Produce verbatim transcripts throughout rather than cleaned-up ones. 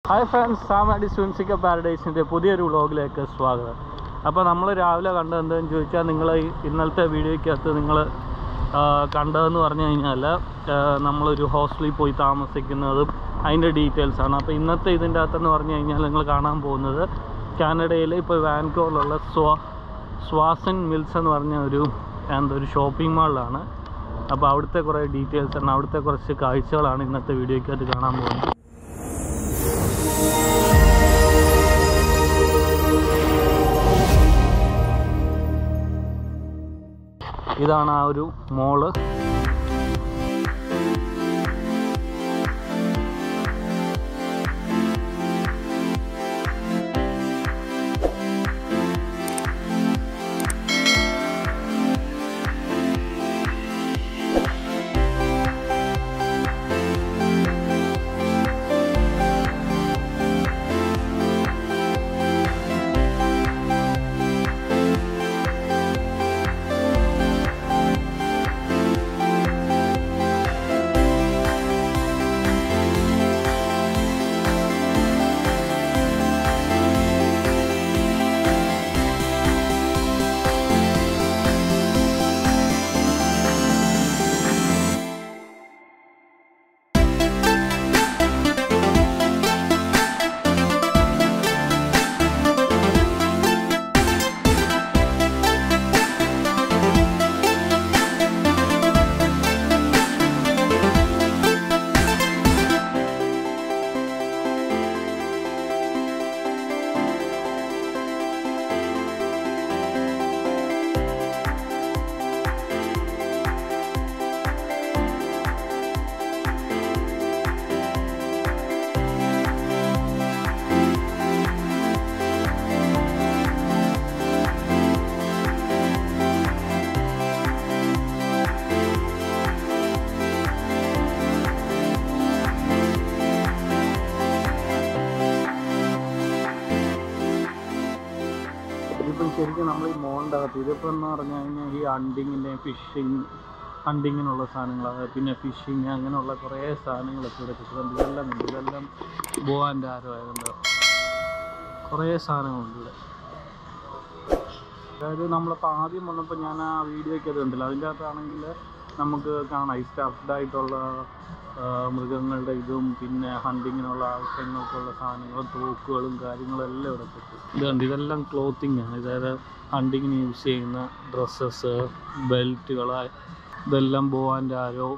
Hi friends, സാമാഡി സ്വിൻസിക്ക പാരഡൈസിൻ്റെ പുതിയൊരു വ്ളോഗിലേക്ക് സ്വാഗതം. അപ്പോൾ നമ്മൾ രാവിലെ കണ്ടത് എന്താണെന്ന് ചോദിച്ചാൽ, നിങ്ങൾ ഇന്നലത്തെ വീഡിയോയ്ക്കകത്ത് നിങ്ങൾ കണ്ടതെന്ന് പറഞ്ഞു കഴിഞ്ഞാൽ നമ്മളൊരു ഹോസ്റ്റലിൽ പോയി താമസിക്കുന്നതും അതിൻ്റെ ഡീറ്റെയിൽസാണ്. അപ്പോൾ ഇന്നത്തെ ഇതിൻ്റെ അകത്തെന്ന് പറഞ്ഞു കഴിഞ്ഞാൽ നിങ്ങൾ കാണാൻ പോകുന്നത് കാനഡയിൽ ഇപ്പോൾ വാൻകൂവറിലുള്ള സ്വാ സ്വാസൻ മിൽസ് എന്ന് പറഞ്ഞ ഒരു എന്താ ഒരു ഷോപ്പിംഗ് മാളിലാണ്. അപ്പോൾ അവിടുത്തെ കുറേ ഡീറ്റെയിൽസാണ്, അവിടുത്തെ കുറച്ച് കാഴ്ചകളാണ് ഇന്നത്തെ വീഡിയോയ്ക്കകത്ത് കാണാൻ പോകുന്നത്. ഇതാണ് ആ ഒരു മോള്. ഇതിപ്പോൾ ശരിക്കും നമ്മൾ ഈ മോളിൻ്റെ അകത്ത് ഇതിപ്പോൾ എന്ന് പറഞ്ഞു കഴിഞ്ഞാൽ ഈ ഹണ്ടിങ്ങിൻ്റെ ഫിഷിങ് ഹണ്ടിങ്ങിനുള്ള സാധനങ്ങൾ, പിന്നെ ഫിഷിങ് അങ്ങനെയുള്ള കുറേ സാധനങ്ങളൊക്കെ ഇവിടെ കിട്ടുന്നുണ്ട്. ഇതെല്ലാം ഉണ്ട്, ഇതെല്ലാം ബോവാൻ്റെ ആരോ ആയതുകൊണ്ട് കുറേ സാധനങ്ങളുണ്ട് ഇവിടെ. അതായത് നമ്മളിപ്പോൾ ആദ്യം വന്നപ്പോൾ ഞാൻ ആ വീഡിയോയ്ക്ക് അത് കണ്ടില്ല, അതിൻ്റെ അകത്താണെങ്കിൽ നമുക്ക് കാണാം ഈ സ്റ്റഫ്ഡ് ആയിട്ടുള്ള മൃഗങ്ങളുടെ ഇതും പിന്നെ ഹണ്ടിങ്ങിനുള്ള ആവശ്യങ്ങൾക്കുള്ള സാധനങ്ങളും തോക്കുകളും കാര്യങ്ങളും എല്ലാം ഇവിടെ കിട്ടും. ഇതുണ്ട്, ഇതെല്ലാം ക്ലോത്തിങ് ആണ്. അതായത് ഹണ്ടിങ്ങിന് യൂസ് ചെയ്യുന്ന ഡ്രസ്സസ്, ബെൽറ്റുകൾ, ഇതെല്ലാം ബോവാൻ്റെ ആരോ.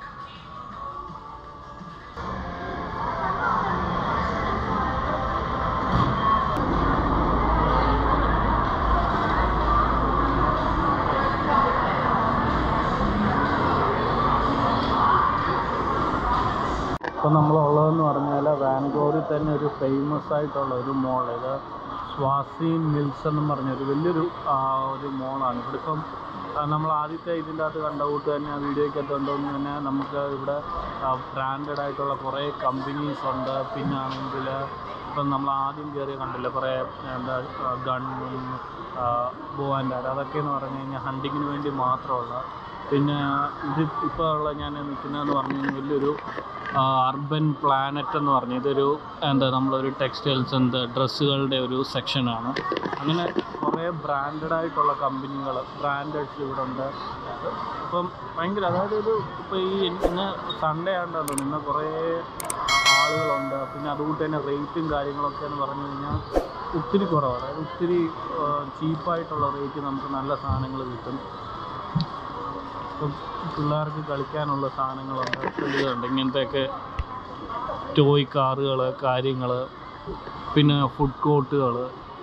ഇപ്പം നമ്മളുള്ളതെന്ന് പറഞ്ഞാൽ വാൻകൂവറിൽ തന്നെ ഒരു ഫേമസ് ആയിട്ടുള്ള ഒരു മോൾ, ഇത് സ്വാസീൻ മിൽസ് എന്നും പറഞ്ഞൊരു വലിയൊരു ഒരു മോളാണ്. ഇവിടെ ഇപ്പം നമ്മൾ ആദ്യത്തെ ഇതിൻ്റെ അകത്ത് കണ്ട കൂട്ട് തന്നെ ആ വീഡിയോയ്ക്കകത്ത് കണ്ടുകൊണ്ട് തന്നെ നമുക്ക് ഇവിടെ ബ്രാൻഡഡ് ആയിട്ടുള്ള കുറേ കമ്പനീസ് ഉണ്ട്. പിന്നെ ആണെങ്കിൽ ഇപ്പം നമ്മൾ ആദ്യം കയറി കണ്ടില്ല കുറേ എന്താ ഗണ്ണും ബോവാൻ്റെ ആരോ, അതൊക്കെയെന്ന് പറഞ്ഞു കഴിഞ്ഞാൽ ഹണ്ടിങ്ങിന് വേണ്ടി മാത്രമുള്ള. പിന്നെ ഇത് ഇപ്പോൾ ഉള്ള ഞാൻ നിൽക്കുന്നതെന്ന് പറഞ്ഞു കഴിഞ്ഞാൽ വലിയൊരു അർബൻ പ്ലാനറ്റ് എന്ന് പറഞ്ഞ് ഇതൊരു എന്താ നമ്മളൊരു ടെക്സ്റ്റൈൽസ് എന്താ ഡ്രസ്സുകളുടെ ഒരു സെക്ഷനാണ്. അങ്ങനെ കുറേ ബ്രാൻഡഡ് ആയിട്ടുള്ള കമ്പനികൾ ബ്രാൻഡഡ്സ് ഇവിടെ ഉണ്ട്. അപ്പം ഭയങ്കര അതായത് ഒരു ഇപ്പോൾ ഈ ഇന്ന് സൺഡേ ആണ്ടല്ലോ ഇന്ന് കുറേ ആളുകളുണ്ട്. പിന്നെ അതുകൊണ്ട് തന്നെ റേറ്റും കാര്യങ്ങളൊക്കെ എന്ന് പറഞ്ഞു കഴിഞ്ഞാൽ ഒത്തിരി കുറവാണ്. അതായത് ഒത്തിരി ചീപ്പായിട്ടുള്ള റേറ്റ് നമുക്ക് നല്ല സാധനങ്ങൾ കിട്ടും. ഇപ്പം പിള്ളേർക്ക് കളിക്കാനുള്ള സാധനങ്ങളുണ്ട്, ഇതുണ്ട് ഇങ്ങനത്തെയൊക്കെ ടോയ് കാറുകൾ കാര്യങ്ങൾ, പിന്നെ ഫുഡ് കോർട്ടുകൾ.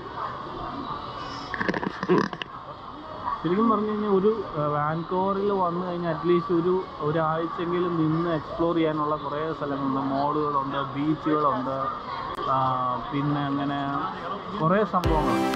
ശരിക്കും പറഞ്ഞു കഴിഞ്ഞാൽ ഒരു വാൻകൂവറിൽ വന്നു കഴിഞ്ഞാൽ അറ്റ്ലീസ്റ്റ് ഒരു ഒരാഴ്ചയെങ്കിലും നിന്ന് എക്സ്പ്ലോർ ചെയ്യാനുള്ള കുറേ സ്ഥലങ്ങളുണ്ട്. മോളുകളുണ്ട്, ബീച്ചുകളുണ്ട്, പിന്നെ അങ്ങനെ കുറേ സംഭവങ്ങളുണ്ട്.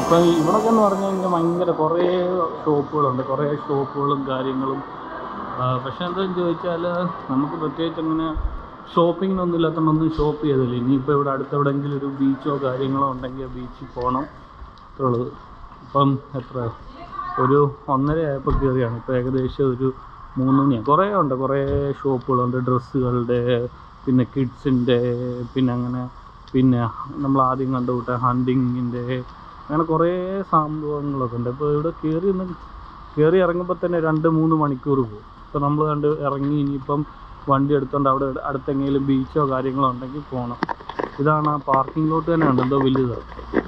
ഇപ്പം ഇവിടെയൊക്കെ എന്ന് പറഞ്ഞു കഴിഞ്ഞാൽ ഭയങ്കര കുറേ ഷോപ്പുകളുണ്ട്, കുറേ ഷോപ്പുകളും കാര്യങ്ങളും. പക്ഷെ എന്താണെന്ന് ചോദിച്ചാൽ നമുക്ക് പ്രത്യേകിച്ച് അങ്ങനെ ഷോപ്പിങ്ങിനൊന്നും ഇല്ലാത്തതൊന്നും ഷോപ്പ് ചെയ്തില്ല. ഇനിയിപ്പോൾ ഇവിടെ അടുത്തെവിടെയെങ്കിലും ഒരു ബീച്ചോ കാര്യങ്ങളോ ഉണ്ടെങ്കിൽ ബീച്ചിൽ പോകണം ഉള്ളത്. ഇപ്പം എത്ര ഒരു ഒന്നര ആയപ്പോൾ കയറിയാണ്, ഇപ്പോൾ ഏകദേശം ഒരു മൂന്ന് മണിയാണ്. കുറേ ഉണ്ട്, കുറേ ഷോപ്പുകളുണ്ട്, ഡ്രസ്സുകളുടെ, പിന്നെ കിഡ്സിൻ്റെ, പിന്നെ അങ്ങനെ പിന്നെ നമ്മൾ ആദ്യം കണ്ടുകൂട്ട ഹണ്ടിങ്ങിൻ്റെ, അങ്ങനെ കുറേ സംഭവങ്ങളൊക്കെ ഉണ്ട്. ഇപ്പോൾ ഇവിടെ കയറി ഒന്ന് കയറി ഇറങ്ങുമ്പോൾ തന്നെ രണ്ട് മൂന്ന് മണിക്കൂർ പോകും. ഇപ്പോൾ നമ്മൾ കണ്ട് ഇറങ്ങി ഇനിയിപ്പം വണ്ടി എടുത്തുകൊണ്ട് അവിടെ അടുത്തെങ്കിലും ബീച്ചോ കാര്യങ്ങളോ ഉണ്ടെങ്കിൽ പോകണം. ഇതാണ് ആ പാർക്കിംഗ് ലോട്ട് തന്നെ ഉണ്ട്, എന്തോ വലുതാണ്.